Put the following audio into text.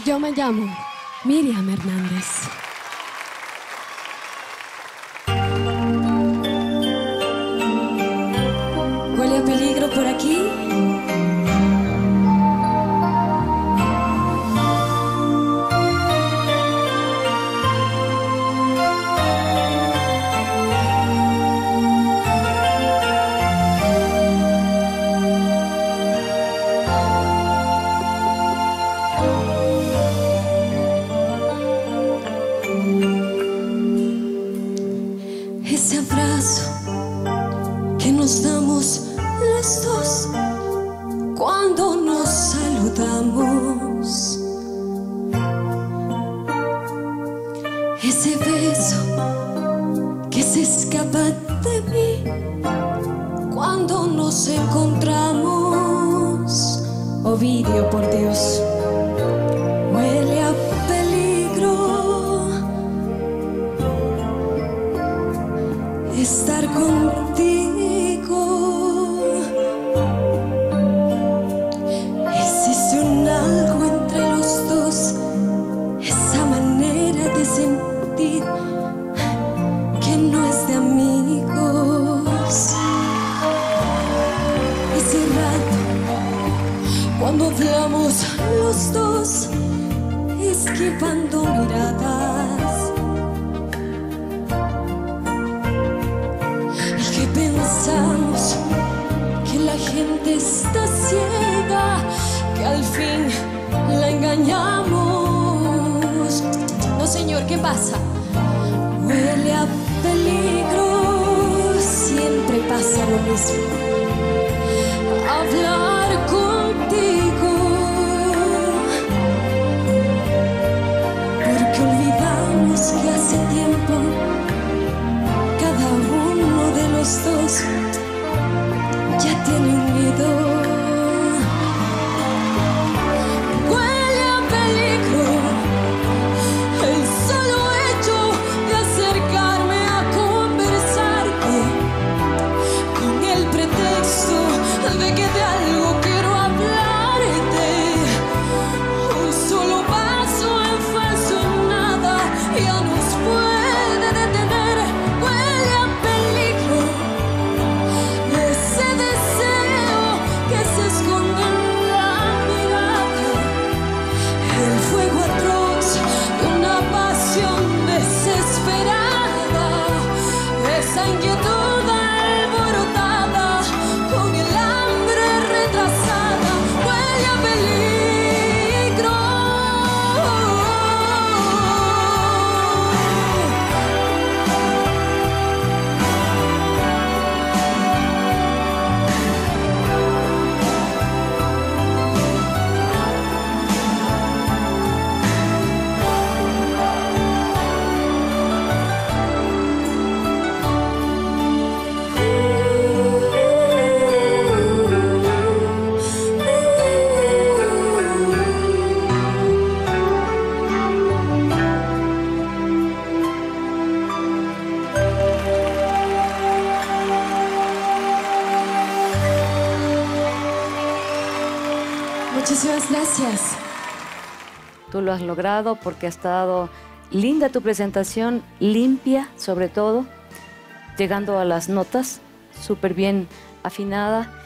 Yo me llamo Miriam Hernández. ¿Huele a peligro por aquí? Ese abrazo que nos damos los dos cuando nos saludamos, ese beso que se escapa de mí cuando nos encontramos. Ovidio, por Dios, huele a peligro estar contigo. Existe un algo entre los dos, esa manera de sentir que no es de amigos. Ese rato cuando hablamos los dos, esquivando miradas, pensamos que la gente está ciega, que al fin la engañamos. No, señor, ¿qué pasa? Huele a peligro, siempre pasa lo mismo. Hablar contigo, porque olvidamos que hace tiempo cada uno de los dos ya tiene un nido. Huele a peligro el solo hecho de acercarme a conversarte, con el pretexto de que de algo quiero hablarte. Un solo paso en falso en nada ya nos puede detener. Huele a peligro ese deseo que se esconde en la mirada, el fuego atroz de una pasión desesperada, esa inquietud alborotada con el hambre retrasada. Huele a peligro. Muchísimas gracias. Tú lo has logrado porque ha estado linda tu presentación, limpia sobre todo, llegando a las notas, súper bien afinada.